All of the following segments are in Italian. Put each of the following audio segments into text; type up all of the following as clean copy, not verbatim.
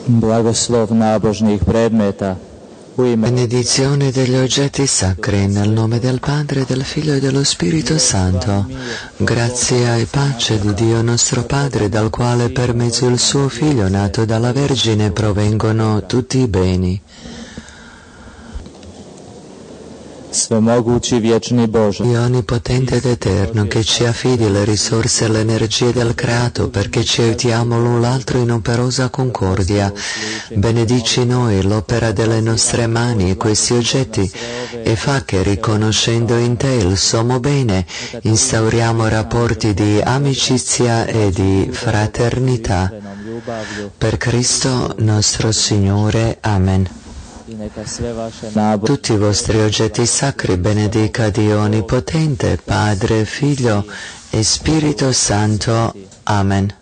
Blagoslov nabožnih predmeta. Benedizione degli oggetti sacri nel nome del Padre, del Figlio e dello Spirito Santo. Grazia e pace di Dio nostro Padre, dal quale per mezzo del suo Figlio nato dalla Vergine provengono tutti i beni. Svemogući vječni Bože, Dio onnipotente ed eterno, che ci affidi le risorse e le energie del creato perché ci aiutiamo l'un l'altro in operosa concordia, benedici noi l'opera delle nostre mani e questi oggetti e fa che, riconoscendo in te il sommo bene, instauriamo rapporti di amicizia e di fraternità. Per Cristo nostro Signore. Amen. Tutti i vostri oggetti sacri benedica Dio Onnipotente, Padre, Figlio e Spirito Santo. Amen.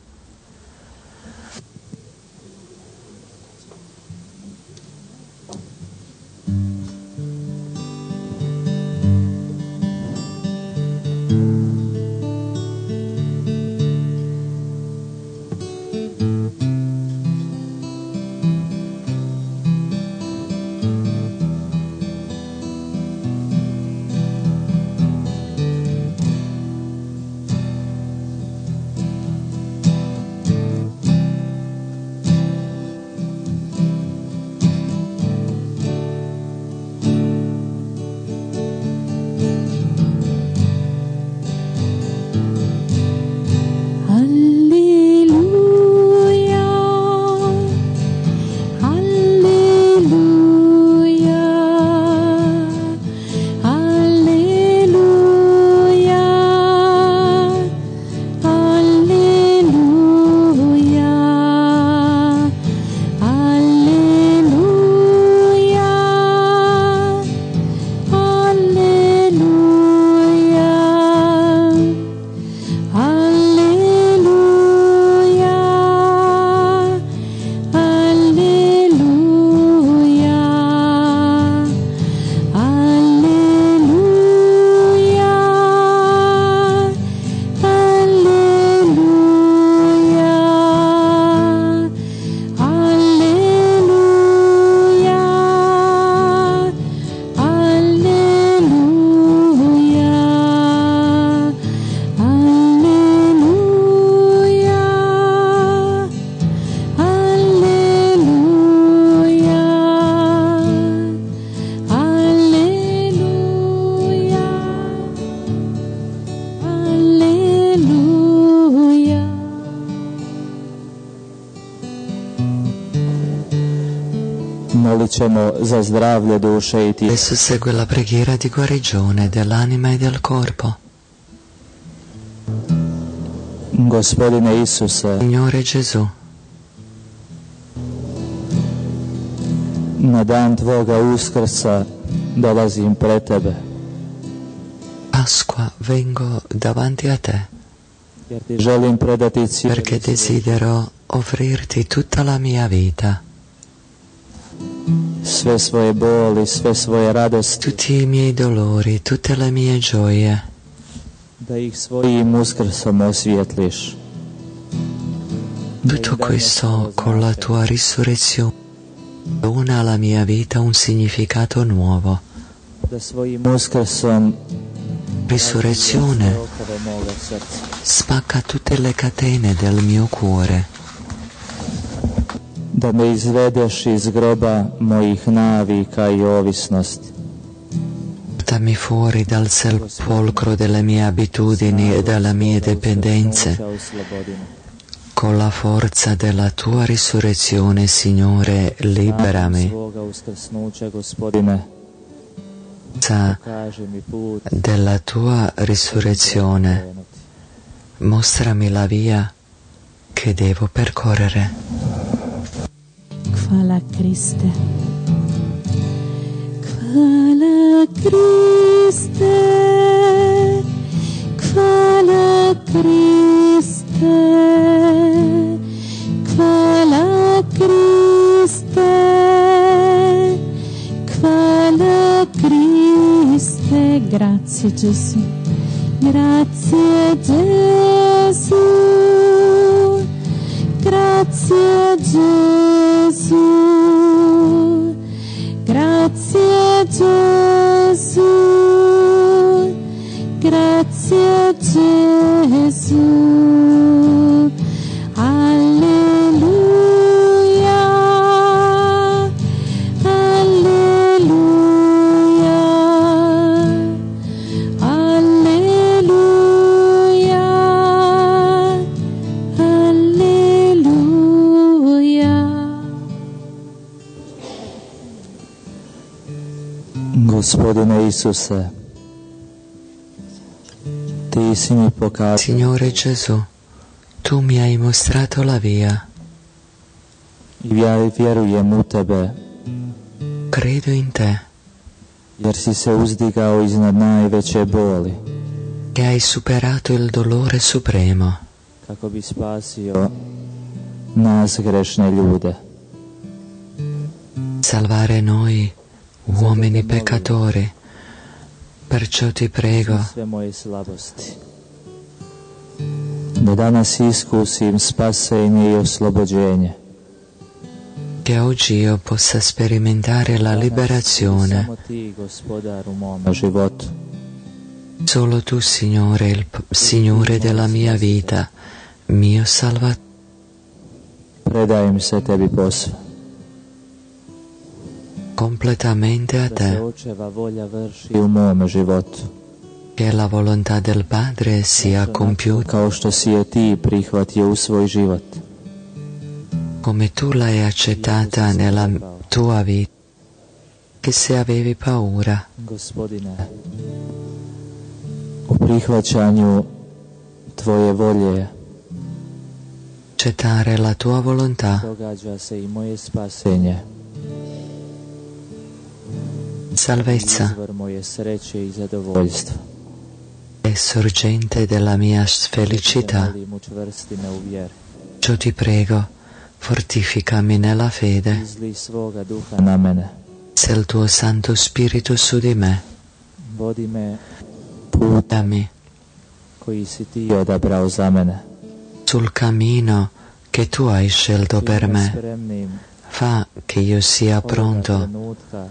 za zdravlje duše i tijela. Adesso segue la preghiera di guarigione dell'anima e del corpo. Gospodine Isuse, Signore Gesù, na dan Tvoga uskrsa dolazim pred Tebe. Pasqua vengo davanti a Te, Jer Ti želim predati perché desidero offrirti tutta la mia vita, sve svoje boli, sve svoje radosti, tutti i miei dolori, tutte le mie gioie, da ih svojim uskrsom osvijetliš. Tutto questo con la Tua risurrezione dona alla mia vita un significato nuovo. Da svojim uskrsom Risurrezione spacca tutte le catene del mio cuore. Da me izvedeš iz groba mojih navika i ovisnosti. Portami fuori dal sepolcro delle mie abitudini e dalle mie dipendenze. Con la forza della Tua risurrezione, Signore, liberami. Della Tua risurrezione, mostrami la via che devo percorrere. Hvala Kriste. Hvala Kriste. Hvala Kriste. Hvala Kriste. Hvala Kriste. Grazie Gesù. Grazie Gesù. Grazie Gesù. Gesù. Alleluia, alleluia, alleluia, alleluia. Gospodine Isuse, Ti si mi pokazao. Signore Gesù, Tu mi hai mostrato la via. I vjerujem u Tebe, Credo in Te, jer si se uzdigao iznad najveće boli, che hai superato il dolore supremo kako bi spasio nas grešne ljude. salvare noi, uomini peccatori. Perciò ti prego, Sve moje slabosti, da danas iskusim spasenje i oslobođenje. che oggi io possa sperimentare la liberazione. Samo Ti, Gospodaru mome životu. Solo Tu, Signore, il Signore della mia vita, mio Salvatore. Predajem se Tebi posve. Completamente a Da se Te, Očeva volja vrši u mome životu. che la volontà del Padre sia compiuta Kao što si je Ti prihvatio u svoj život. come Tu l'hai accettata nella tua vita, che se avevi paura, Gospodine, u prihvaćanju Tvoje volje accettare la tua volontà, događa se i moje spasenje, salvezza izvor moje sreće i zadovoljstva. è sorgente della mia felicità. Molim, učvrsti me u vjeri. Ciò ti prego, fortificami nella fede, Izli svoga duha na mene. se il tuo Santo Spirito su di me, Vodi me putem dammi koji si Ti odabrao za mene. sul cammino che tu hai scelto per Čini me me. spremnim Fa che io sia ovoga pronto trenutka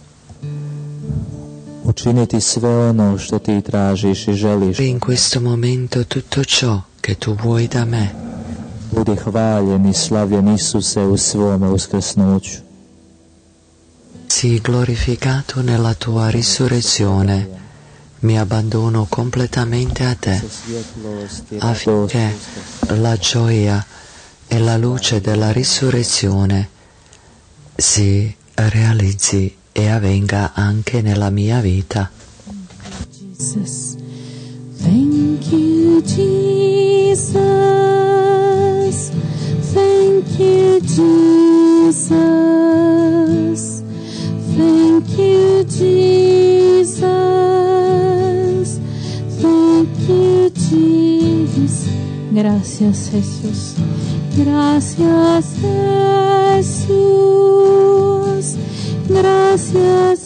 učiniti sve ono što Ti tražiš i želiš. in questo momento tutto ciò che tu vuoi da me. Budi hvaljen i slavljen Isuse u svome uskrsnuću. Sii glorificato nella tua risurrezione. Mi abbandono completamente a te, Sa svjetlosti, affinché la gioia e la luce della risurrezione si realizzi e avvenga anche nella mia vita. Jesus. Thank you, Jesus. Thank you, Jesus. Thank you, Jesus. Thank you, Jesus. Gracias, Jesús. Gracias, Jesús. Gracias,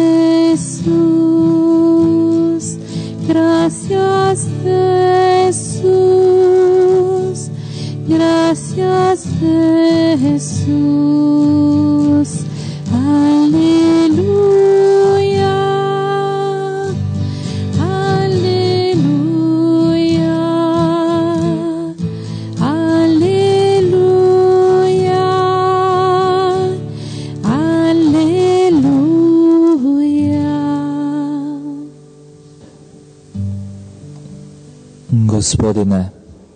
Jesús. Gracias, Jesús. Gracias, Jesús. Aleluya. Aleluya. Aleluya. Aleluya. Gospodine,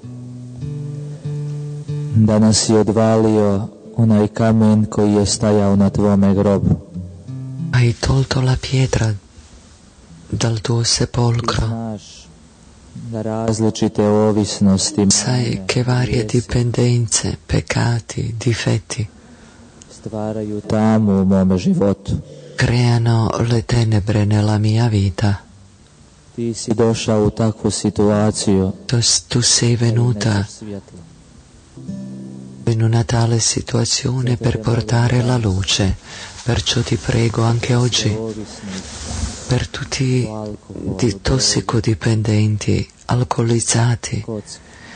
danas si odvalio onaj kamen koji je stajao na Tvome grobu. Hai tolto la pietra dal tuo sepolcro. Znaš da različite ovisnosti, Sai che varie dipendenze, peccati, difetti stvaraju tamu u mome životu. creano le tenebre nella mia vita. Ti si došao u takvu situaciju Tu sei venuta svjetlo. in una tale situazione per portare la luce. Perciò ti prego anche oggi Ovisnik, per tutti alkohol, i tossicodipendenti, alcolizzati, kocka,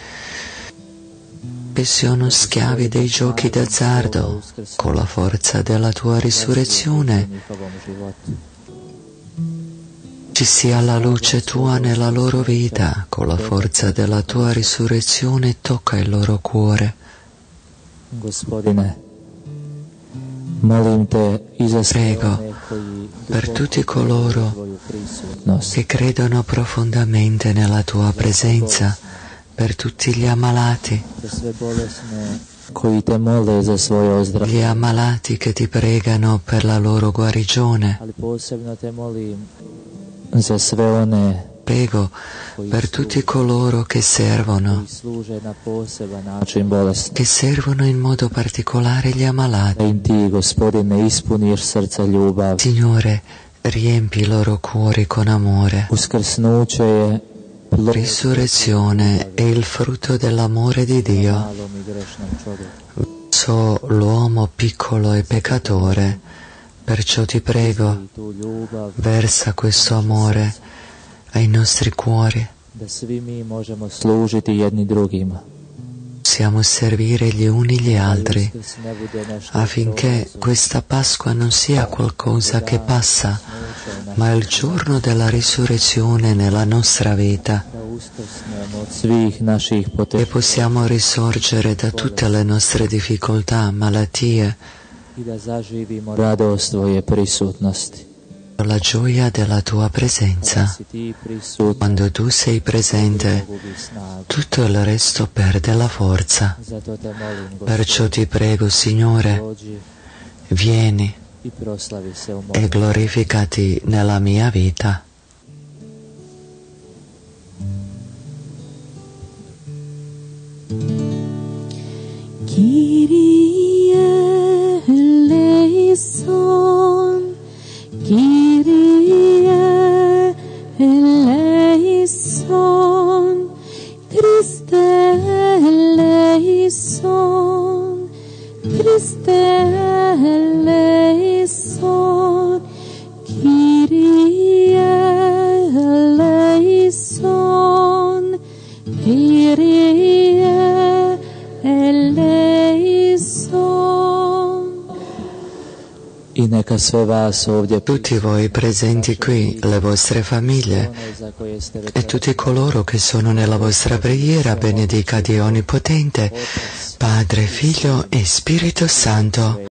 che sono schiavi dei giochi d'azzardo, con la forza della tua risurrezione u njihovom životu. ci sia la luce tua nella loro vita, con la forza della tua risurrezione tocca il loro cuore. Gospodine, molim te i za sve Prego one koji per tutti coloro tvoju prisutnost, che credono profondamente nella tua presenza, per tutti gli ammalati, za sve bolesne koji te mole za svoje gli ozdravljenje, ammalati che ti pregano per la loro guarigione. ali posebno te molim za sve one Prego per tutti coloro che servono, koji služe na poseban način bolesni. che servono in modo particolare gli Da ammalati. im ti, Gospodine, ispuniš srca ljubav. Signore, riempi i loro cuori con amore. Uskrsnuće je plod Risurrezione è il frutto dell'amore di Dio malom i grešnom čovjeku. verso l'uomo piccolo e peccatore. Perciò ti prego, I tu ljubav versa questo amore ai nostri cuori. da svi mi možemo služiti jedni drugima. Possiamo servire gli uni gli altri, Uskrs ne bude nešto affinché questa Pasqua non sia qualcosa che passa, ma il giorno della risurrezione nella nostra vita, da uskrsnemo od svih naših e poteškoća possiamo risorgere da tutte le nostre difficoltà, malattie, i da zaživimo radost tvoje prisutnosti. la gioia della tua Kada presenza. si ti prisutni, Quando tu sei presente, gubi snagu. tutto il resto perde la forza. Zato te molim, Perciò ti prego, Signore, dođi vieni i proslavi se u e mom. glorificati nella mia vita. Kyrie eleison, Kyrie eleison, Christe eleison, Christe eleison, Kyrie eleison, Kyrie eleison. I neka sve vas ovdje Tutti voi presenti qui, le vostre famiglie one za koje ste e tutti coloro che sono nella vostra preghiera, benedica Dio Onnipotente, Padre, Figlio e Spirito Santo.